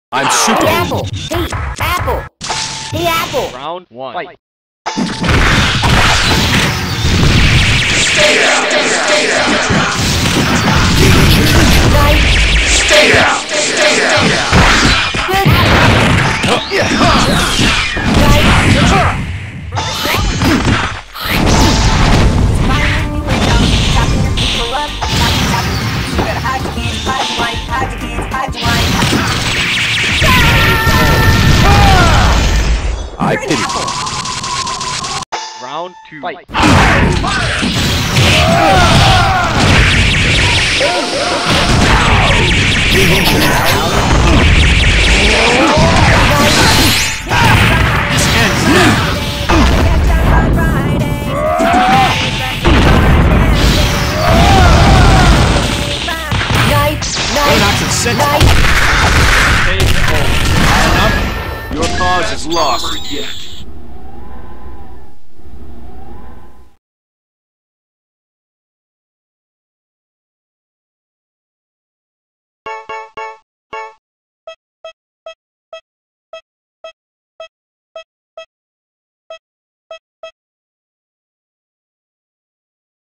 I'm super. The apple. The apple. The apple. Round 1. Fight. Stay down! Stay down! Knife. Stay down! Stay down! Good. Yeah. I pity. Round 2. Fight. Take home. Your cause is lost.